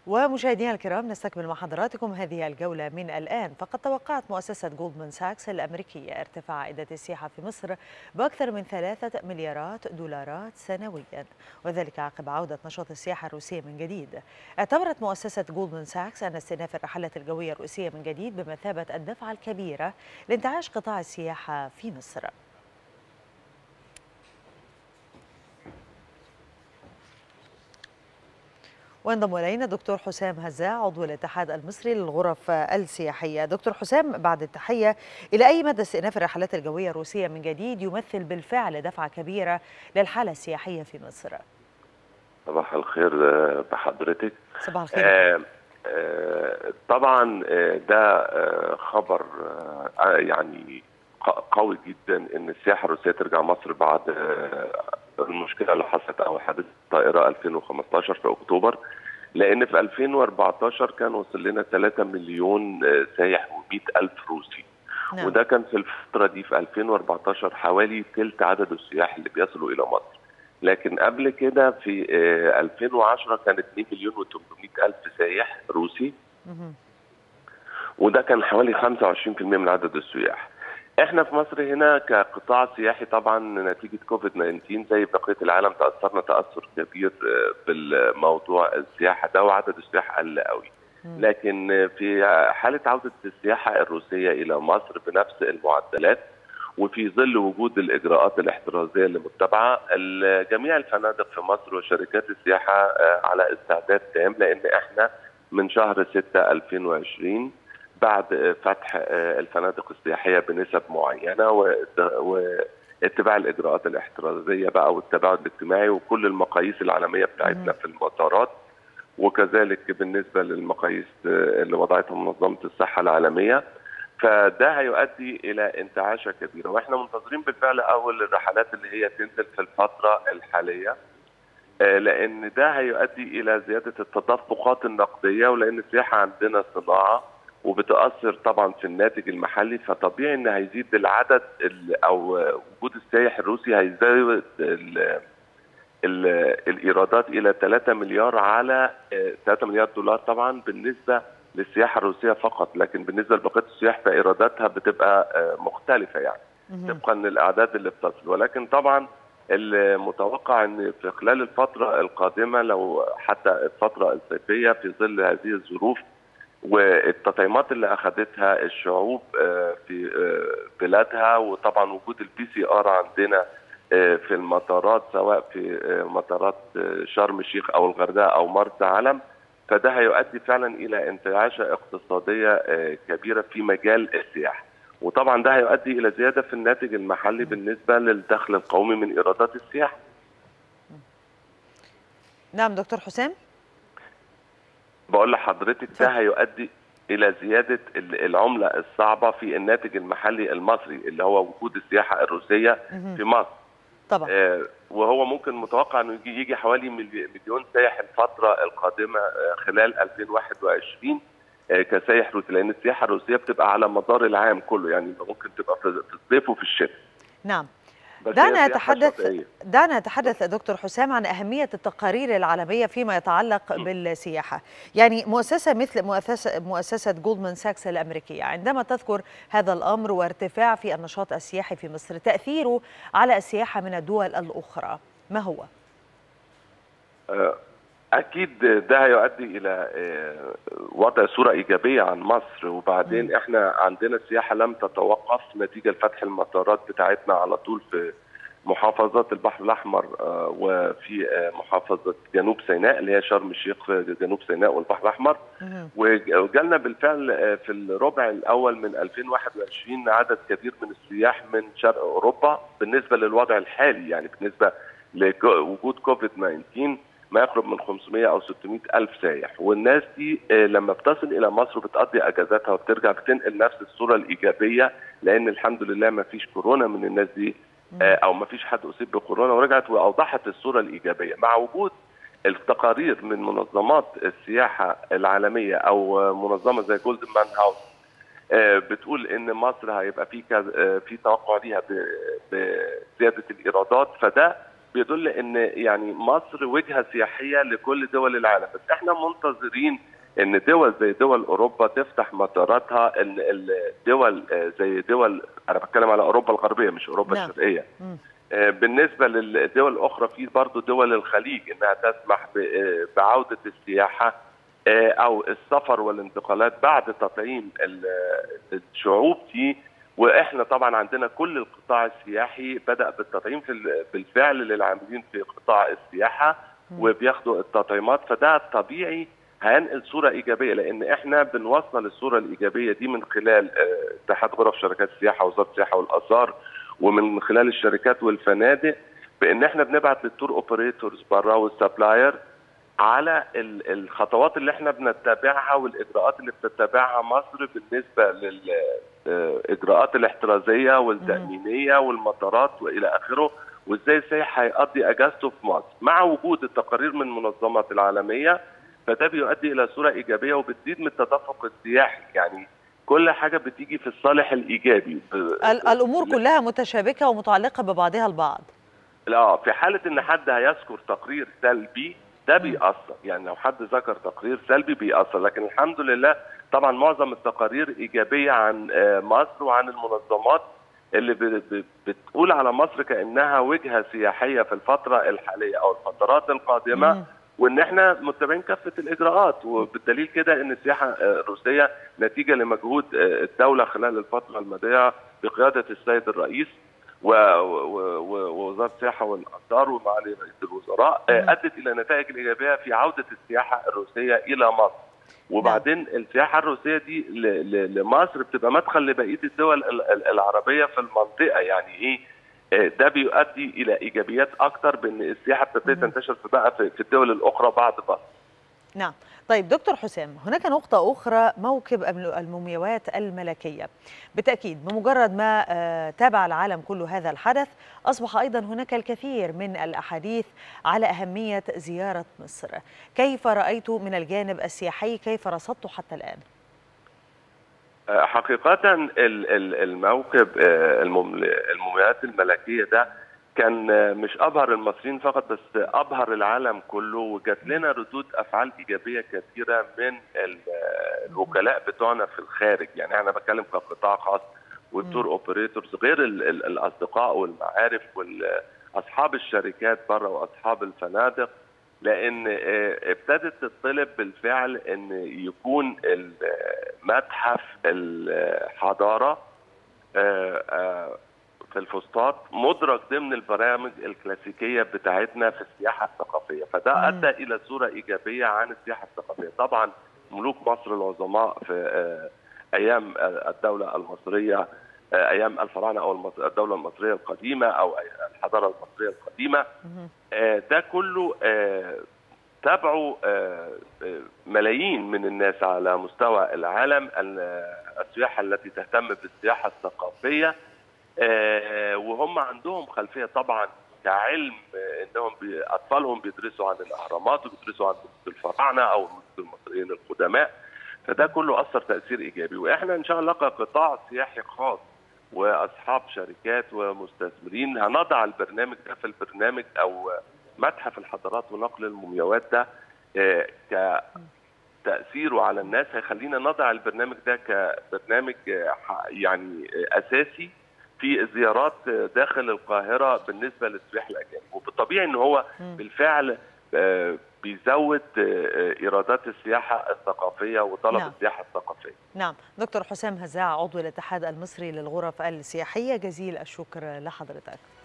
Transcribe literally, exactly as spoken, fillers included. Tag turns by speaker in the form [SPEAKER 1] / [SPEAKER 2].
[SPEAKER 1] ومشاهدينا الكرام، نستكمل مع حضراتكم هذه الجولة من الآن. فقد توقعت مؤسسة جولدمان ساكس الأمريكية ارتفاع عائدات السياحة في مصر بأكثر من ثلاثة مليارات دولارات سنويا، وذلك عقب عودة نشاط السياحة الروسية من جديد. اعتبرت مؤسسة جولدمان ساكس أن استئناف الرحلات الجوية الروسية من جديد بمثابة الدفعة الكبيرة لانتعاش قطاع السياحة في مصر. وانضم الينا دكتور حسام هزاع عضو الاتحاد المصري للغرف السياحيه. دكتور حسام، بعد التحيه، الى اي مدى استئناف الرحلات الجويه الروسيه من جديد يمثل بالفعل دفعه كبيره للحاله السياحيه في مصر؟
[SPEAKER 2] صباح الخير بحضرتك.
[SPEAKER 1] صباح الخير.
[SPEAKER 2] آه آه طبعا ده خبر يعني قوي جدا ان السياحه الروسيه ترجع مصر بعد المشكله اللي حصلت او حادث الطائره ألفين وخمستاشر في اكتوبر، لان في ألفين وأربعتاشر كان وصل لنا ثلاثة مليون سايح ومئة ألف روسي. نعم. وده كان في الفتره دي في ألفين وأربعتاشر حوالي ثلث عدد السياح اللي بيصلوا الى مصر. لكن قبل كده في ألفين وعشرة كان اثنين مليون وثمانمئة ألف سايح روسي، وده كان حوالي خمسة وعشرين بالمئة من عدد السياح. احنا في مصر هنا كقطاع سياحي طبعا نتيجه كوفيد تسعة عشر زي بقيه العالم تاثرنا تاثر كبير بالموضوع السياحه ده، وعدد السياح قل قوي. لكن في حاله عوده السياحه الروسيه الى مصر بنفس المعدلات وفي ظل وجود الاجراءات الاحترازيه اللي متبعه، جميع الفنادق في مصر وشركات السياحه على استعداد تام، لان احنا من شهر ستة ألفين وعشرين بعد فتح الفنادق السياحيه بنسب معينه واتباع الاجراءات الاحترازيه بقى والتباعد الاجتماعي وكل المقاييس العالميه بتاعتنا في المطارات، وكذلك بالنسبه للمقاييس اللي وضعتها منظمه الصحه العالميه. فده هيؤدي الى انتعاشه كبيره، واحنا منتظرين بالفعل اول الرحلات اللي هي تنزل في الفتره الحاليه، لان ده هيؤدي الى زياده التدفقات النقديه، ولان السياحه عندنا صناعه وبتأثر طبعا في الناتج المحلي، فطبيعي ان هيزيد العدد او وجود السائح الروسي هيزود الايرادات الى ثلاثة مليار على ثلاثة مليار دولار طبعا بالنسبه للسياحه الروسيه فقط، لكن بالنسبه لبقيه السياح فايراداتها بتبقى مختلفه يعني طبقا للاعداد اللي بتصل. ولكن طبعا المتوقع ان في خلال الفتره القادمه لو حتى الفتره الصيفيه في ظل هذه الظروف والتطعيمات اللي اخذتها الشعوب في بلادها، وطبعا وجود البي سي ار عندنا في المطارات سواء في مطارات شرم الشيخ او الغردقه او مرسى علم، فده هيؤدي فعلا الى انتعاشه اقتصاديه كبيره في مجال السياحه، وطبعا ده هيؤدي الى زياده في الناتج المحلي بالنسبه للدخل القومي من ايرادات السياحه.
[SPEAKER 1] نعم دكتور حسام.
[SPEAKER 2] بقول لحضرتك ده هيؤدي الى زياده العمله الصعبه في الناتج المحلي المصري اللي هو وجود السياحه الروسيه في مصر.
[SPEAKER 1] طبعا.
[SPEAKER 2] آه وهو ممكن متوقع انه يجي, يجي حوالي مليون سائح الفتره القادمه آه خلال ألفين وواحد وعشرين آه كسائح روسي، لان السياحه الروسيه بتبقى على مدار العام كله، يعني ممكن تبقى في الصيف وفي الشتاء.
[SPEAKER 1] نعم. دعنا نتحدث دعنا نتحدث دكتور حسام عن أهمية التقارير العالمية فيما يتعلق بالسياحة. يعني مؤسسة مثل مؤسسة مؤسسة جولدمان ساكس الأمريكية عندما تذكر هذا الأمر وارتفاع في النشاط السياحي في مصر، تأثيره على السياحة من الدول الأخرى ما هو؟
[SPEAKER 2] أكيد ده هيؤدي إلى وضع صورة إيجابية عن مصر، وبعدين إحنا عندنا السياحة لم تتوقف نتيجة لفتح المطارات بتاعتنا على طول في محافظات البحر الأحمر وفي محافظة جنوب سيناء اللي هي شرم الشيخ في جنوب سيناء والبحر الأحمر، وجالنا بالفعل في الربع الأول من ألفين وواحد وعشرين عدد كبير من السياح من شرق أوروبا بالنسبة للوضع الحالي، يعني بالنسبة لوجود كوفيد تسعة عشر ما يقرب من خمسمئة أو ستمئة ألف سائح، والناس دي لما بتصل إلى مصر وبتقضي أجازاتها وبترجع بتنقل نفس الصورة الإيجابية، لأن الحمد لله ما فيش كورونا من الناس دي أو ما فيش حد أصيب بكورونا، ورجعت وأوضحت الصورة الإيجابية مع وجود التقارير من منظمات السياحة العالمية أو منظمة زي جولدمان هاوس بتقول إن مصر هيبقى في في توقع ليها بزيادة الإيرادات، فده بيدل ان يعني مصر وجهه سياحيه لكل دول العالم، بس احنا منتظرين ان دول زي دول اوروبا تفتح مطاراتها، ان الدول زي دول، انا بتكلم على اوروبا الغربيه مش اوروبا
[SPEAKER 1] نعم.
[SPEAKER 2] الشرقيه.
[SPEAKER 1] م.
[SPEAKER 2] بالنسبه للدول الاخرى في برضه دول الخليج انها تسمح بعوده السياحه او السفر والانتقالات بعد تطعيم الشعوب دي. واحنا طبعا عندنا كل القطاع السياحي بدأ بالتطعيم في بالفعل للعاملين في قطاع السياحه وبياخدوا التطعيمات، فده طبيعي هينقل صوره ايجابيه، لان احنا بنوصل الصوره الايجابيه دي من خلال اتحاد غرف شركات السياحه ووزاره السياحه والاثار، ومن خلال الشركات والفنادق، بان احنا بنبعت للتور اوبريتورز بره والسبلاير على الخطوات اللي احنا بنتبعها والاجراءات اللي بتتبعها مصر بالنسبه للاجراءات الاحترازيه والتامينيه والمطارات والى اخره، وازاي السائح هيقضي اجازته في مصر مع وجود التقارير من المنظمات العالميه. فده بيؤدي الى صوره ايجابيه وبتزيد من التدفق السياحي، يعني كل حاجه بتيجي في الصالح الايجابي.
[SPEAKER 1] الامور كلها متشابكه ومتعلقه ببعضها البعض.
[SPEAKER 2] لا، في حاله ان حد هيذكر تقرير سلبي ده بيأثر، يعني لو حد ذكر تقرير سلبي بيأثر، لكن الحمد لله طبعا معظم التقارير ايجابيه عن مصر وعن المنظمات اللي بتقول على مصر كانها وجهه سياحيه في الفتره الحاليه او الفترات القادمه. مم. وان احنا متبعين كافه الاجراءات، وبالدليل كده ان السياحه الروسيه نتيجه لمجهود الدوله خلال الفتره الماضيه بقياده السيد الرئيس ووزاره السياحه والاثار ومعالي رئيس الوزراء ادت الى نتائج ايجابيه في عوده السياحه الروسيه الى مصر. وبعدين السياحه الروسيه دي لمصر بتبقى مدخل لبقيه الدول العربيه في المنطقه، يعني ايه؟ ده بيؤدي الى ايجابيات اكتر بان السياحه بتبتدي تنتشر في بقى في الدول الاخرى بعد مصر.
[SPEAKER 1] نعم. طيب دكتور حسام، هناك نقطة أخرى، موكب المومياوات الملكية. بالتأكيد بمجرد ما تابع العالم كل هذا الحدث أصبح أيضا هناك الكثير من الأحاديث على أهمية زيارة مصر. كيف رأيت من الجانب السياحي، كيف رصدت حتى الآن؟
[SPEAKER 2] حقيقة الموكب المومياوات الملكية ده كان مش أبهر المصريين فقط، بس أبهر العالم كله، وجات لنا ردود أفعال إيجابية كثيرة من الوكلاء بتوعنا في الخارج. يعني أنا بتكلم كقطاع خاص والتور أوبريتورز، غير الأصدقاء والمعارف وأصحاب الشركات بره وأصحاب الفنادق، لأن ابتدت تطلب بالفعل أن يكون متحف الحضارة في الفسطاط مدرج ضمن البرامج الكلاسيكية بتاعتنا في السياحة الثقافية، فده أدى إلى صورة إيجابية عن السياحة الثقافية. طبعا ملوك مصر العظماء في أيام الدولة المصرية، أيام الفراعنة أو الدولة المصرية القديمة أو الحضارة المصرية القديمة، ده كله تابعوا ملايين من الناس على مستوى العالم السياحة التي تهتم بالسياحة الثقافية، وهم عندهم خلفية طبعا كعلم انهم اطفالهم بيدرسوا عن الاهرامات وبيدرسوا عن الفراعنه او المصريين القدماء، فده كله اثر تاثير ايجابي. واحنا ان شاء الله كقطاع سياحي خاص واصحاب شركات ومستثمرين هنضع البرنامج ده في البرنامج او متحف الحضارات ونقل المومياوات ده كتاثيره على الناس هيخلينا نضع البرنامج ده كبرنامج يعني اساسي في الزيارات داخل القاهرة بالنسبة للسياح الأجانب، وبالطبيعي أن هو بالفعل بيزود إيرادات السياحة الثقافية وطلب نعم. السياحة الثقافية.
[SPEAKER 1] نعم. دكتور حسام هزاع، عضو الاتحاد المصري للغرف السياحية، جزيل الشكر لحضرتك.